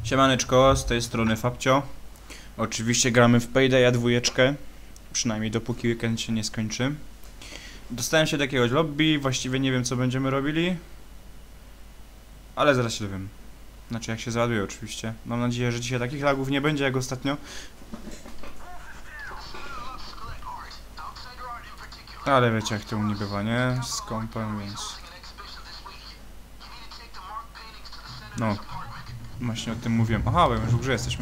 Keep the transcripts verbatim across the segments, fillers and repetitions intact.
Siemaneczko, z tej strony Fabcio. Oczywiście gramy w Paydaya dwójeczkę, przynajmniej dopóki weekend się nie skończy. Dostałem się do jakiegoś lobby, właściwie nie wiem co będziemy robili, ale zaraz się dowiem. Znaczy jak się załaduje oczywiście. Mam nadzieję, że dzisiaj takich lagów nie będzie jak ostatnio. Ale wiecie jak to u mnie bywa, nie? Z kompem, więc... No. Właśnie o tym mówiłem. Aha, bo już w grze jesteśmy.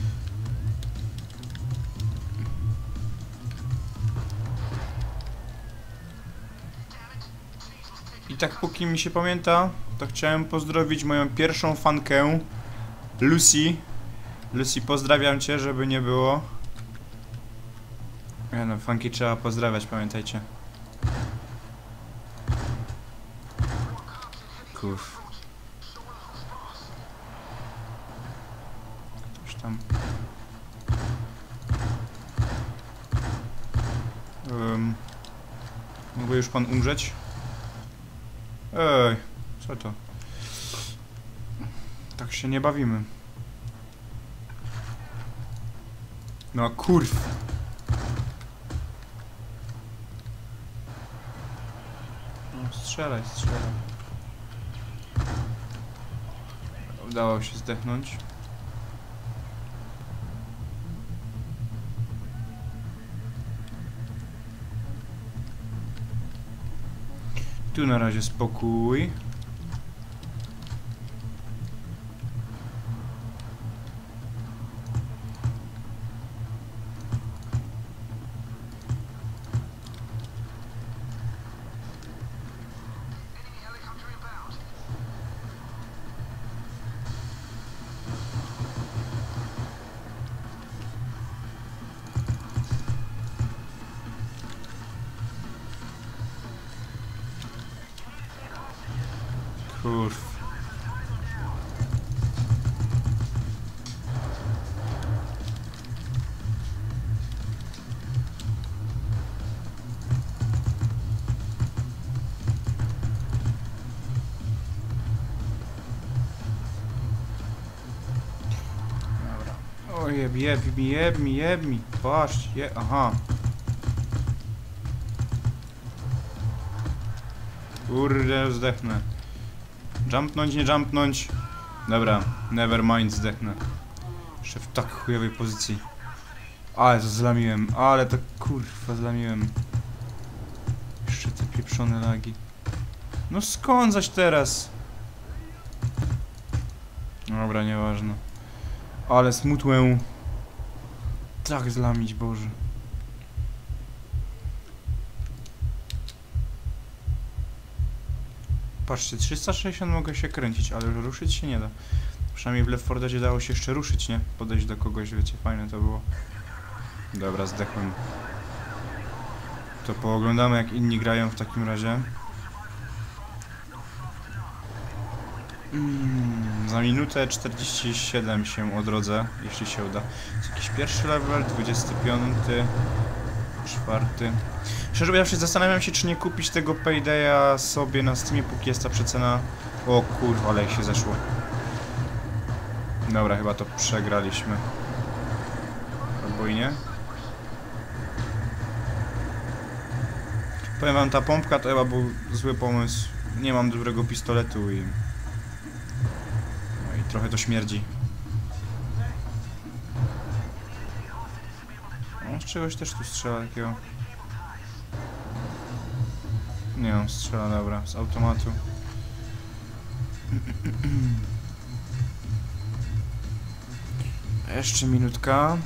I tak póki mi się pamięta, to chciałem pozdrowić moją pierwszą fankę, Lucy. Lucy, pozdrawiam cię, żeby nie było. Ja no, fanki trzeba pozdrawiać, pamiętajcie. Kurw. Ktoś tam... Um, mógłby już pan umrzeć? Ej, co to? Tak się nie bawimy. No kurw. No strzelaj, strzelaj. Udało się zdechnąć. Tu na razie spokój. Kurw. Dobra. O jeb, jeb mi, jeb mi, jeb mi. Patrz, je, aha. Kurde, zdechnę. Jumpnąć, nie jumpnąć. Dobra, never mind, zdechnę. Jeszcze w tak chujowej pozycji. Ale to zlamiłem, ale to kurwa zlamiłem. Jeszcze te pieprzone lagi. No skąd zaś teraz? Dobra, nieważne. Ale smutłę. Tak zlamić, Boże. Patrzcie, trzysta sześćdziesiąt mogę się kręcić, ale ruszyć się nie da. Przynajmniej w Left four Deadzie dało się jeszcze ruszyć, nie? Podejść do kogoś, wiecie, fajne to było. Dobra, zdechłem. To pooglądamy jak inni grają w takim razie. Mm, za minutę czterdzieści siedem się odrodzę, jeśli się uda. Jest jakiś pierwszy level, dwudziesty piąty, czwarty. Szczerze mówiąc, zastanawiam się, czy nie kupić tego Paydaya sobie na Steamie, póki jest ta przecena. O kurwa, ale się zeszło. Dobra, chyba to przegraliśmy. Albo i nie. Powiem wam, ta pompka to chyba był zły pomysł. Nie mam dobrego pistoletu i... No i trochę to śmierdzi. No, z czegoś też tu strzela takiego. Nie, on strzela, dobra, z automatu. Jeszcze minutka.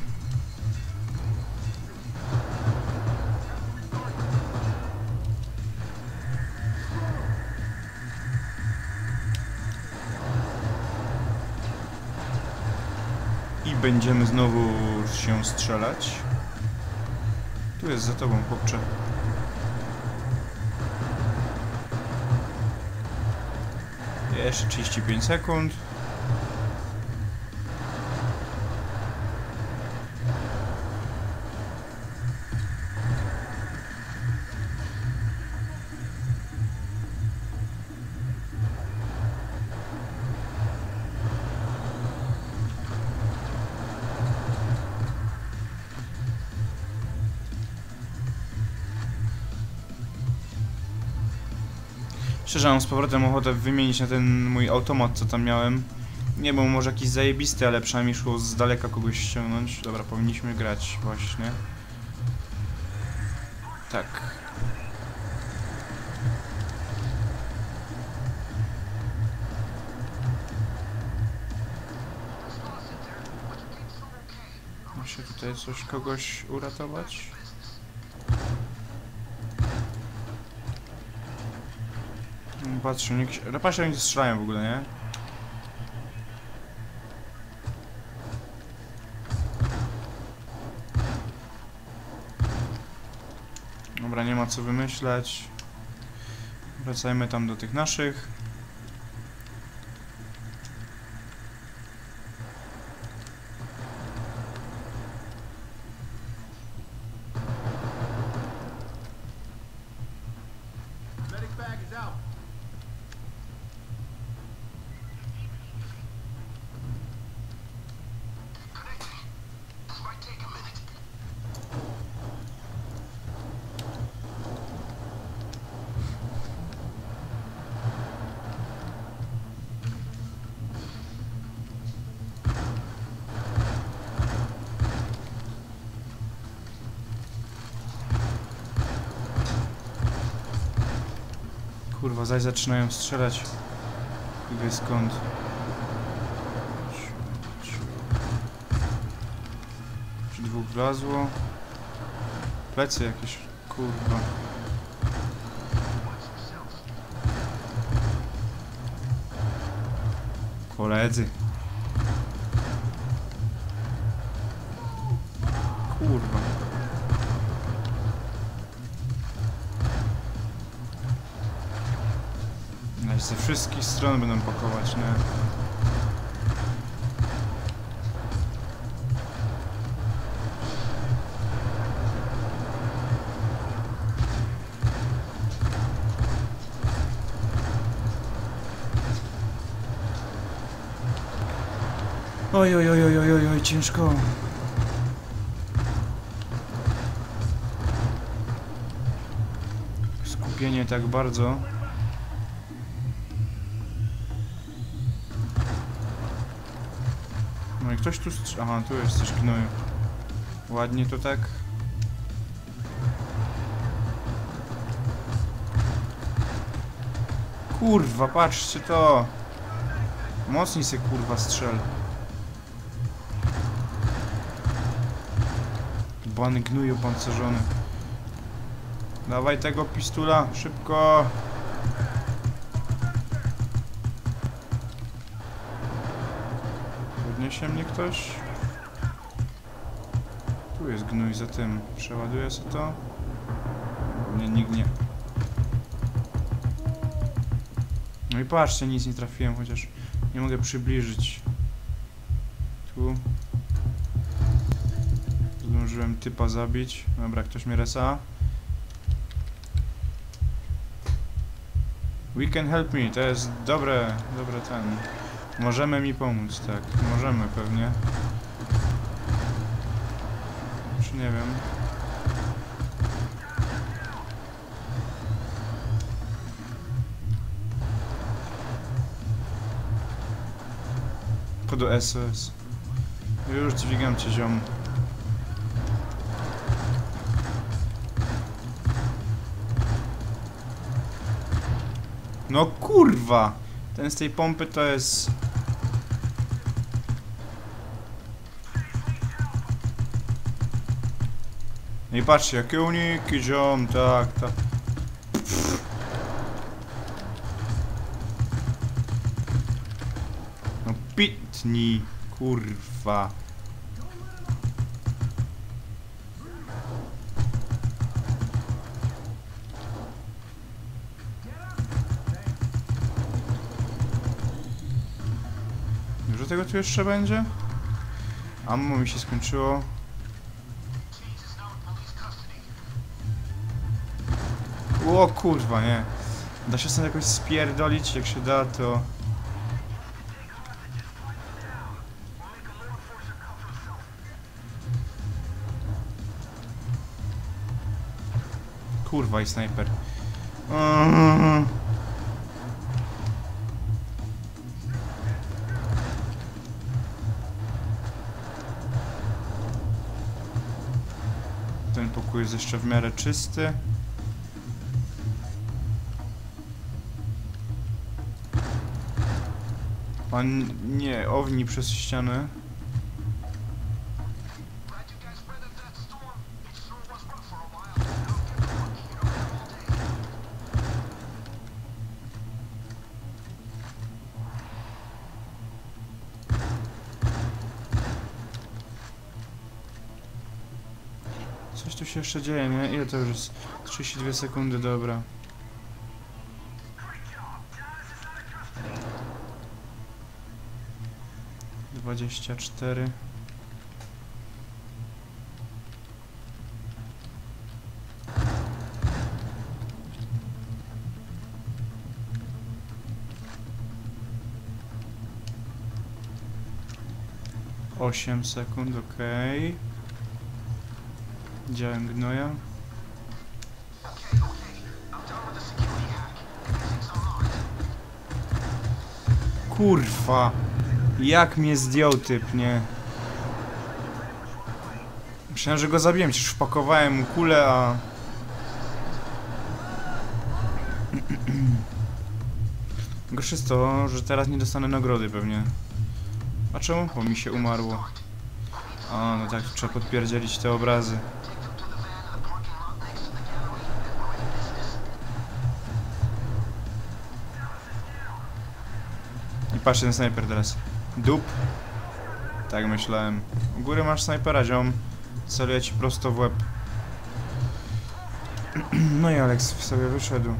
I będziemy znowu się strzelać. Tu jest za tobą, chłopcze. Jeszcze trzydzieści pięć sekund. Szczerze mam z powrotem ochotę wymienić na ten mój automat, co tam miałem. Nie był może jakiś zajebisty, ale przynajmniej szło z daleka kogoś ściągnąć. Dobra, powinniśmy grać właśnie. Tak. Muszę tutaj coś, kogoś uratować. Patrzę, nikt... Rapasze oni strzelają w ogóle, nie? Dobra, nie ma co wymyśleć. Wracajmy tam do tych naszych. Kurwa, zaś zaczynają strzelać. I wie skąd. Czy dwóch wlazło? Plecy jakieś, kurwa. Koledzy. Kurwa. Ze wszystkich stron będą pakować, nie? Oj, oj, oj, oj, oj, oj, ciężko. Skupienie tak bardzo. No i ktoś tu strzy... Aha, tu jest coś gnoju. Ładnie to tak. Kurwa, patrzcie to. Mocniej se kurwa strzel. Bany gnuju pancerzony. Dawaj tego pistula, szybko. Podniesie mnie ktoś? Tu jest gnój za tym. Przeładuję sobie to. Nie, nikt nie. No i patrzcie, nic nie trafiłem, chociaż nie mogę przybliżyć. Tu. Zdążyłem typa zabić. Dobra, ktoś mnie resa. We can help me, to jest dobre, dobre ten. Możemy mi pomóc, tak. Możemy pewnie. Czy nie wiem. Pod S O S. Już dźwigam cię, ziom. No kurwa! Ten z tej pompy to jest... No i patrzcie, jakie uniki, ziom, tak, tak. No pitni, kurwa. Dużo tego tu jeszcze będzie? Ammo mi się skończyło. O kurwa, nie. Da się stąd jakoś spierdolić, jak się da, to... Kurwa i snajper. pokój jest jeszcze w miarę czysty. Pan nie owni przez ścianę. Coś tu się jeszcze dzieje, nie? Ile to już jest? trzydzieści dwie sekundy, dobra. dwadzieścia cztery. osiem sekund, okej. Okay. Działem gnoja. Kurwa! Jak mnie zdjął typ, nie? Myślałem, że go zabiłem, przecież wpakowałem mu kulę, a... Gorsze jest to, że teraz nie dostanę nagrody pewnie. A czemu? Bo mi się umarło. A, no tak, trzeba podpierdzielić te obrazy. I patrzcie, ten snajper teraz. Dup. Tak myślałem. U góry masz snajpera, ziom. Celuję ci prosto w łeb. No i Alex sobie wyszedł.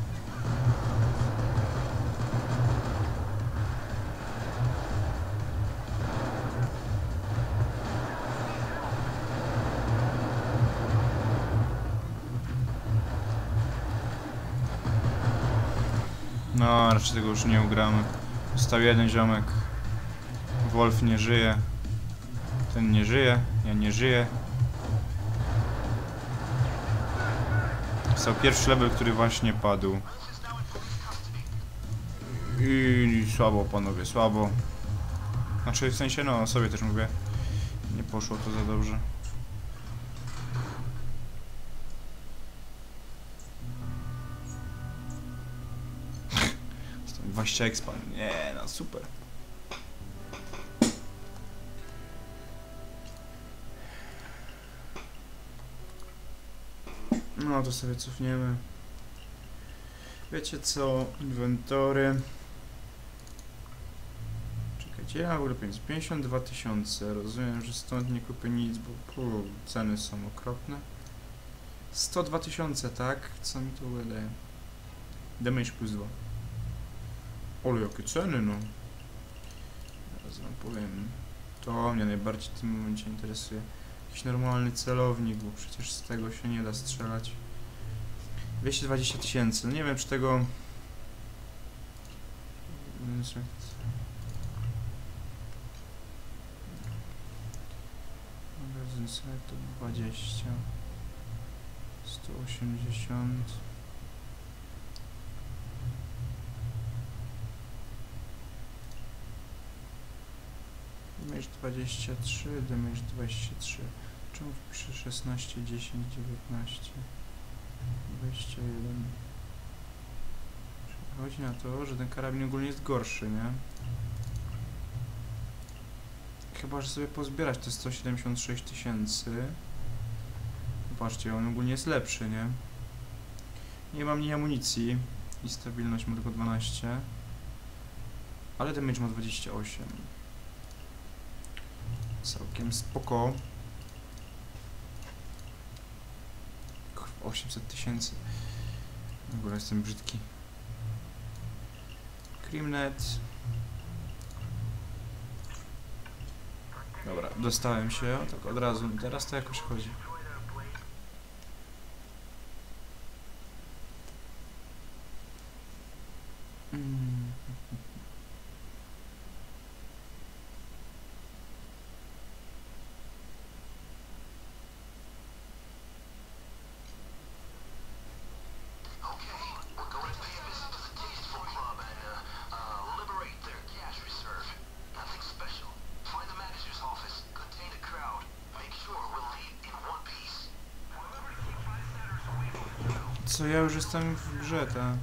No, raczej tego już nie ugramy. Został jeden ziomek. Wolf nie żyje. Ten nie żyje. Ja nie żyję. Został pierwszy level, który właśnie padł. I słabo, panowie, słabo. Znaczy, w sensie, no, sobie też mówię. Nie poszło to za dobrze. dwadzieścia expa. Nie, no super. No to sobie cofniemy. Wiecie co? Inwentory. Czekajcie, ja mogę pięćdziesiąt dwa tysiące. Rozumiem, że stąd nie kupię nic, bo puu, ceny są okropne. sto dwa tysiące, tak? Co mi to wydaje? Damage plus dwa. Ole, jakie ceny, no. Teraz wam powiem. To mnie najbardziej w tym momencie interesuje. Jakiś normalny celownik, bo przecież z tego się nie da strzelać. dwieście dwadzieścia tysięcy. No nie wiem, czy tego... Magazyn to dwadzieścia. sto osiemdziesiąt. Damage dwadzieścia trzy, damage dwadzieścia trzy. Czemu wpiszę szesnaście, dziesięć, dziewiętnaście, dwadzieścia jeden? Chodzi na to, że ten karabin ogólnie jest gorszy, nie? Chyba, że sobie pozbierać te sto siedemdziesiąt sześć tysięcy. Zobaczcie, on ogólnie jest lepszy, nie? Nie mam mniej amunicji i stabilność ma tylko dwanaście. Ale damage ma dwadzieścia osiem. Całkiem spoko. osiemset tysięcy. W ogóle jestem brzydki. Crimnet. Dobra, dostałem się, tak od razu. Teraz to jakoś chodzi. Mm. Find the manager's office. Contain the crowd. Make sure we'll leave in one piece. Co, ja już jestem w grze, ta.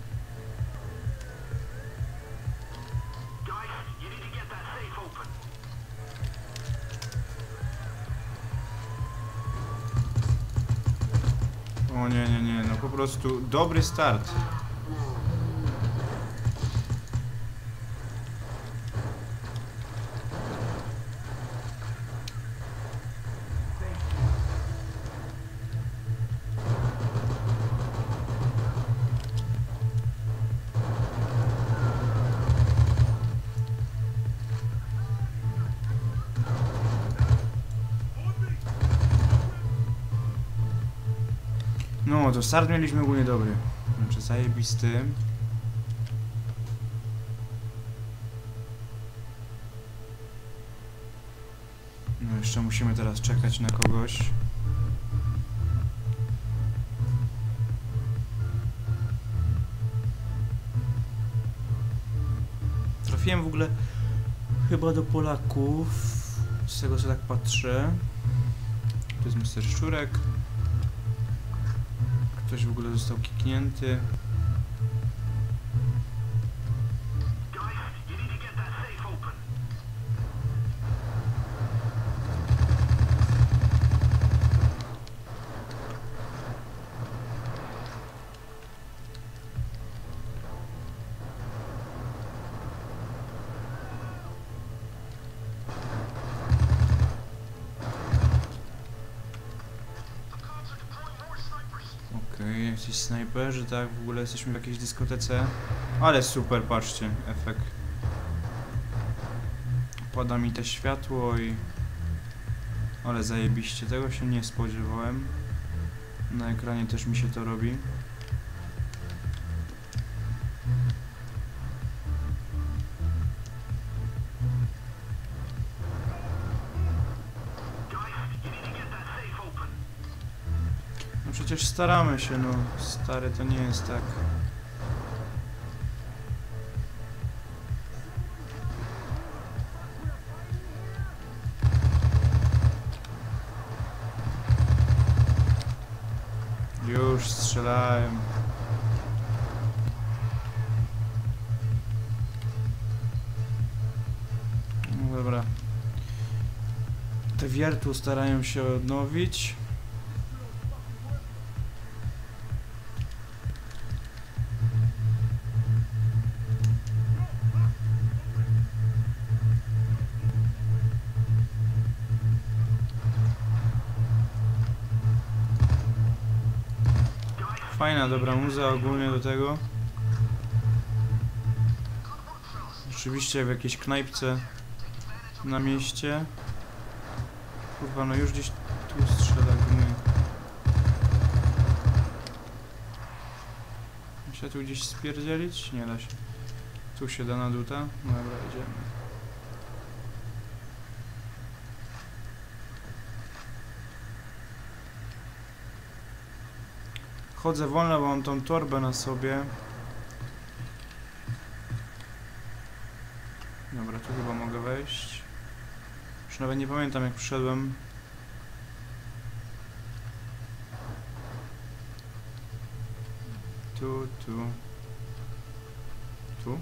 O nie, nie, nie, no po prostu dobry start. No, to start mieliśmy ogólnie dobry. Znaczy zajebisty. No jeszcze musimy teraz czekać na kogoś. Trafiłem w ogóle chyba do Polaków. Z tego co tak patrzę. To jest mister Szczurek. Ktoś w ogóle został kiknięty. Okej, okay, jakiś snajperzy, tak? W ogóle jesteśmy w jakiejś dyskotece. Ale super, patrzcie, efekt. Pada mi te światło i... Ale zajebiście, tego się nie spodziewałem. Na ekranie też mi się to robi. No przecież staramy się, no stary, to nie jest tak. Już strzelają. No dobra. Te wiertło starają się odnowić. Fajna, dobra muza ogólnie do tego. Oczywiście w jakiejś knajpce na mieście. Kurwa, no już gdzieś tu strzela gumy. Da się tu gdzieś spierdzielić? Nie da się. Tu się da na duta. Dobra, idziemy. Chodzę wolno, bo mam tą torbę na sobie. Dobra, tu chyba mogę wejść. Już nawet nie pamiętam jak przyszedłem. Tu, tu. Tu?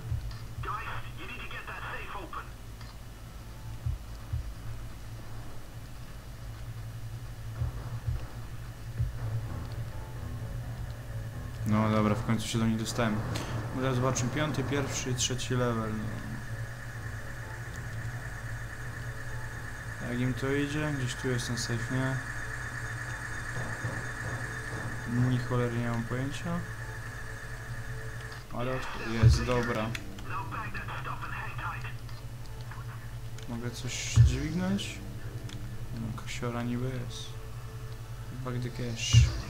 No dobra, w końcu się do nich dostałem. Teraz zobaczymy piąty, pierwszy i trzeci level. Jak im to idzie? Gdzieś tu jest ten safe, nie? Ni cholery nie mam pojęcia. Ale jest, dobra. Mogę coś dźwignąć? No, kasiora niby jest. Back the cash.